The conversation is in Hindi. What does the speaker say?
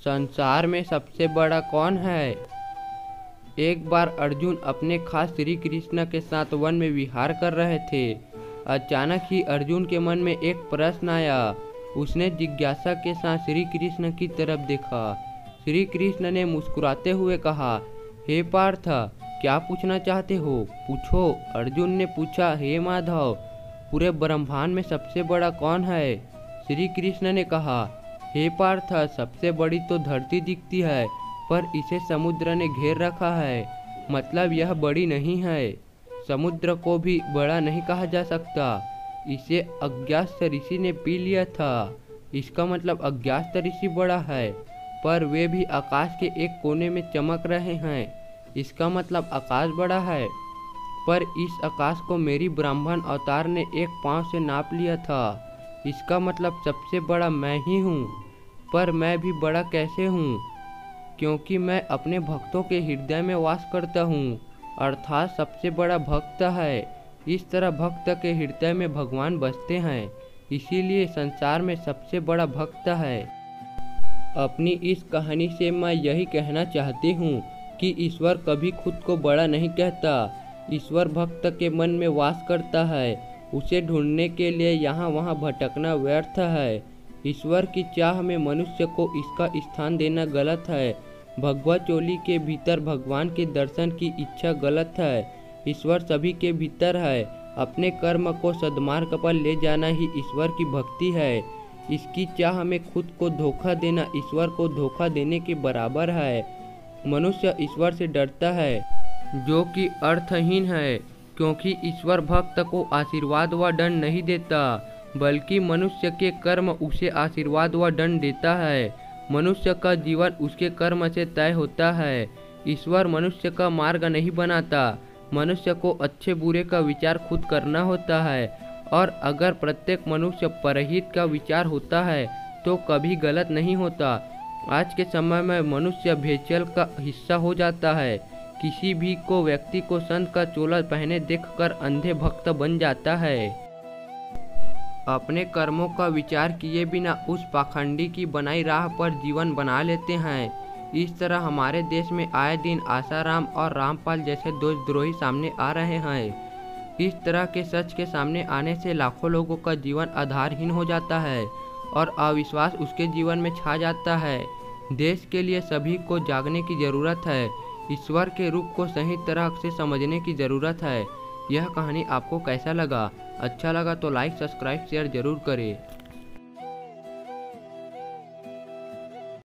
संसार में सबसे बड़ा कौन है? एक बार अर्जुन अपने खास श्री कृष्ण के साथ वन में विहार कर रहे थे। अचानक ही अर्जुन के मन में एक प्रश्न आया। उसने जिज्ञासा के साथ श्री कृष्ण की तरफ देखा। श्री कृष्ण ने मुस्कुराते हुए कहा, हे पार्थ, क्या पूछना चाहते हो? पूछो। अर्जुन ने पूछा, हे माधव, पूरे ब्रह्मांड में सबसे बड़ा कौन है? श्री कृष्ण ने कहा, हे पार्थ, सबसे बड़ी तो धरती दिखती है, पर इसे समुद्र ने घेर रखा है। मतलब यह बड़ी नहीं है। समुद्र को भी बड़ा नहीं कहा जा सकता। इसे अगस्त्य ऋषि ने पी लिया था। इसका मतलब अगस्त्य ऋषि बड़ा है, पर वे भी आकाश के एक कोने में चमक रहे हैं। इसका मतलब आकाश बड़ा है, पर इस आकाश को मेरी ब्राह्मण अवतार ने एक पांव से नाप लिया था। इसका मतलब सबसे बड़ा मैं ही हूँ। पर मैं भी बड़ा कैसे हूँ? क्योंकि मैं अपने भक्तों के हृदय में वास करता हूँ, अर्थात सबसे बड़ा भक्त है। इस तरह भक्त के हृदय में भगवान बसते हैं, इसीलिए संसार में सबसे बड़ा भक्त है। अपनी इस कहानी से मैं यही कहना चाहती हूँ कि ईश्वर कभी खुद को बड़ा नहीं कहता। ईश्वर भक्त के मन में वास करता है। उसे ढूंढने के लिए यहाँ वहाँ भटकना व्यर्थ है। ईश्वर की चाह में मनुष्य को इसका स्थान देना गलत है। भगवा चोली के भीतर भगवान के दर्शन की इच्छा गलत है। ईश्वर सभी के भीतर है। अपने कर्म को सद्मार्ग पर ले जाना ही ईश्वर की भक्ति है। इसकी चाह में खुद को धोखा देना ईश्वर को धोखा देने के बराबर है। मनुष्य ईश्वर से डरता है, जो कि अर्थहीन है, क्योंकि ईश्वर भक्त को आशीर्वाद व दंड नहीं देता, बल्कि मनुष्य के कर्म उसे आशीर्वाद व दंड देता है। मनुष्य का जीवन उसके कर्म से तय होता है। ईश्वर मनुष्य का मार्ग नहीं बनाता। मनुष्य को अच्छे बुरे का विचार खुद करना होता है, और अगर प्रत्येक मनुष्य परहित का विचार होता है तो कभी गलत नहीं होता। आज के समय में मनुष्य भेचल का हिस्सा हो जाता है। किसी भी को व्यक्ति को संत का चोला पहने देखकर अंधे भक्त बन जाता है। अपने कर्मों का विचार किए बिना उस पाखंडी की बनाई राह पर जीवन बना लेते हैं। इस तरह हमारे देश में आए दिन आसाराम और रामपाल जैसे देशद्रोही सामने आ रहे हैं। इस तरह के सच के सामने आने से लाखों लोगों का जीवन आधारहीन हो जाता है और अविश्वास उसके जीवन में छा जाता है। देश के लिए सभी को जागने की ज़रूरत है। ईश्वर के रूप को सही तरह से समझने की ज़रूरत है। यह कहानी आपको कैसा लगा? अच्छा लगा तो लाइक, सब्सक्राइब, शेयर जरूर करें।